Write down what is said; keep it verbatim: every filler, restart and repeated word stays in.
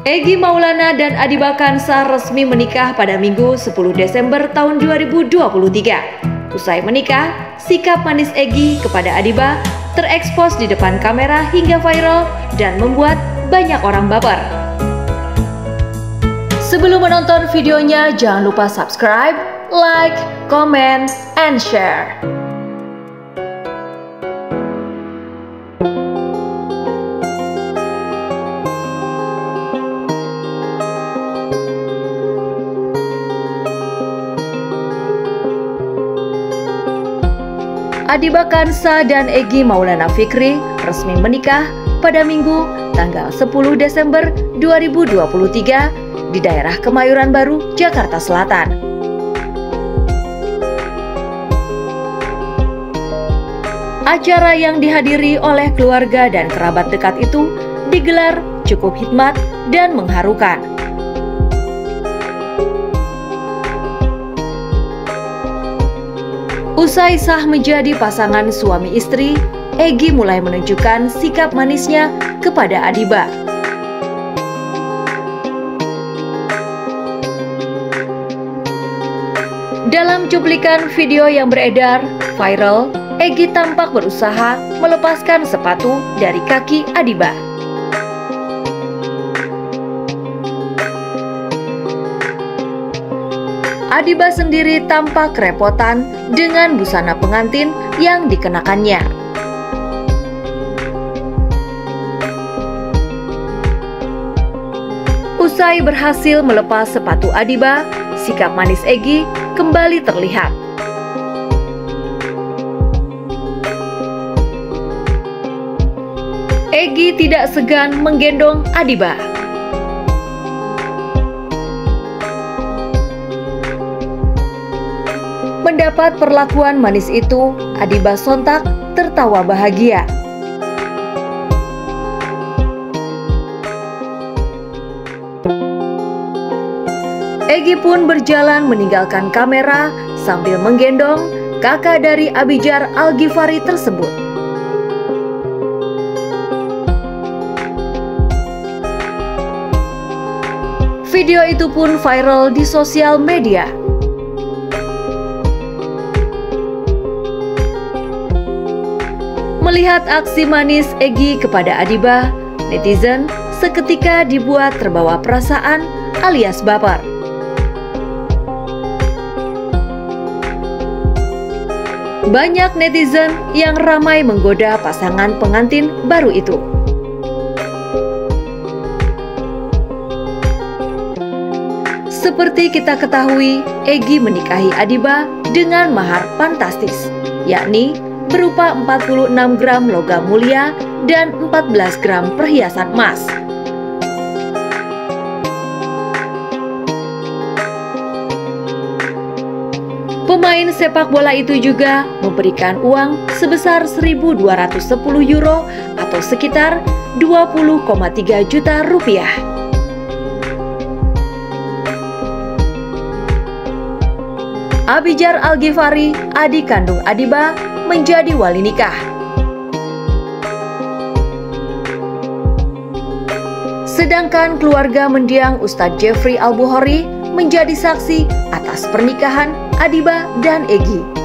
Egy Maulana dan Adiba Kansa resmi menikah pada Minggu sepuluh Desember tahun dua ribu dua puluh tiga. Usai menikah, sikap manis Egy kepada Adiba terekspos di depan kamera hingga viral dan membuat banyak orang baper. Sebelum menonton videonya, jangan lupa subscribe, like, comment, and share. Adiba Kansa dan Egy Maulana Fikri resmi menikah pada Minggu tanggal sepuluh Desember dua ribu dua puluh tiga di daerah Kemayoran Baru, Jakarta Selatan. Acara yang dihadiri oleh keluarga dan kerabat dekat itu digelar cukup hikmat dan mengharukan. Usai sah menjadi pasangan suami istri, Egy mulai menunjukkan sikap manisnya kepada Adiba. Dalam cuplikan video yang beredar viral, Egy tampak berusaha melepaskan sepatu dari kaki Adiba. Adiba sendiri tampak kerepotan dengan busana pengantin yang dikenakannya. Usai berhasil melepas sepatu Adiba, sikap manis Egy kembali terlihat. Egy tidak segan menggendong Adiba. Mendapat perlakuan manis itu, Adiba sontak tertawa bahagia. Egy pun berjalan meninggalkan kamera sambil menggendong kakak dari Abidjar Al-Ghifari tersebut. Video itu pun viral di sosial media. Melihat aksi manis Egy kepada Adiba, netizen seketika dibuat terbawa perasaan alias baper. Banyak netizen yang ramai menggoda pasangan pengantin baru itu. Seperti kita ketahui, Egy menikahi Adiba dengan mahar fantastis, yakni berupa empat puluh enam gram logam mulia dan empat belas gram perhiasan emas. Pemain sepak bola itu juga memberikan uang sebesar seribu dua ratus sepuluh euro atau sekitar dua puluh koma tiga juta rupiah. Abidjar Al-Ghifari, adik kandung Adiba, menjadi wali nikah. Sedangkan keluarga mendiang Ustadz Jeffrey Al-Bukhari menjadi saksi atas pernikahan Adiba dan Egy.